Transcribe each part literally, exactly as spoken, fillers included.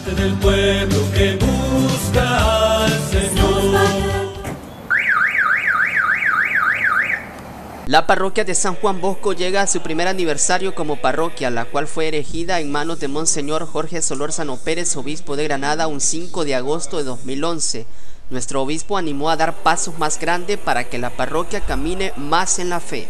parte del pueblo que busca al Señor. La parroquia de San Juan Bosco llega a su primer aniversario como parroquia, la cual fue erigida en manos de Monseñor Jorge Solórzano Pérez, obispo de Granada, un cinco de agosto de dos mil once. Nuestro obispo animó a dar pasos más grandes para que la parroquia camine más en la fe.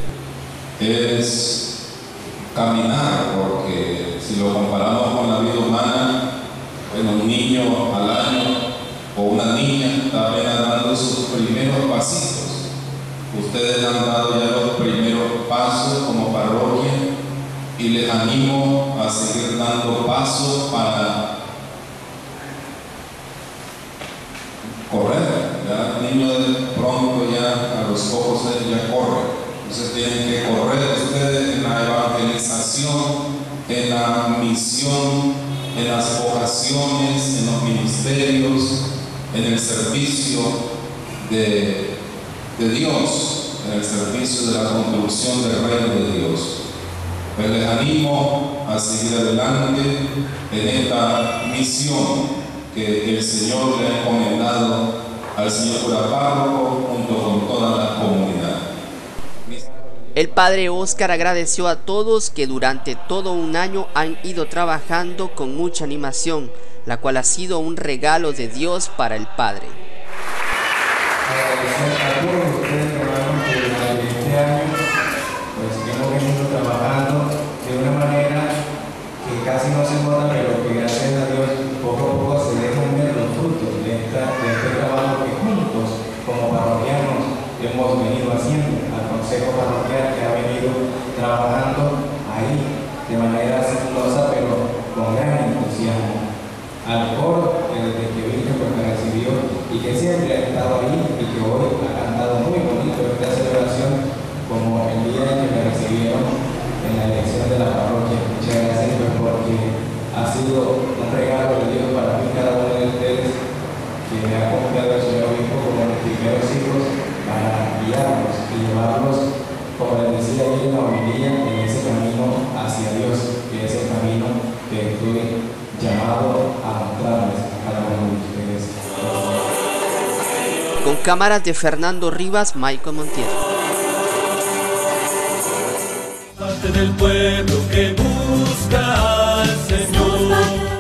Es caminar, porque si lo comparamos con la vida humana, bueno, un niño al año o una niña está apenas dando sus primeros pasitos. Ustedes han dado ya los primeros pasos como parroquia y les animo a seguir dando pasos para correr. Ya el niño de pronto ya a los pocos años ya corre. Entonces tienen que correr ustedes en la evangelización, en la misión, en las vocaciones, en los ministerios, en el servicio de, de Dios, en el servicio de la construcción del reino de Dios. Pues les animo a seguir adelante en esta misión que el Señor le ha encomendado al señor cura párroco junto con toda la comunidad. El padre Óscar agradeció a todos que durante todo un año han ido trabajando con mucha animación, la cual ha sido un regalo de Dios para el padre. Agradecer a todos ustedes, hermanos, que durante este año pues hemos venido trabajando de una manera que casi no se nota, pero que gracias a Dios poco a poco se dejan ver los frutos de, esta, de este trabajo que juntos como parroquianos hemos venido haciendo, al consejo parroquial que ha venido trabajando ahí de manera sigilosa pero con gran entusiasmo, al coro que desde que vino pues me recibió y que siempre ha estado ahí y que hoy ha cantado muy bonito esta celebración como el día en que me recibieron en la elección de la parroquia. Muchas gracias pues, porque ha sido un regalo de Dios para mí, cada uno de ustedes que me ha confiado el Señor Obispo como mis primeros hijos para guiarlos y llevarlos, como les decía ayer en la homilía, en ese camino hacia Dios, que es el camino que estoy llamado a mostrarles a cada uno de ustedes. Con cámaras de Fernando Rivas, Michael Montiel. Parte del pueblo que busca al Señor.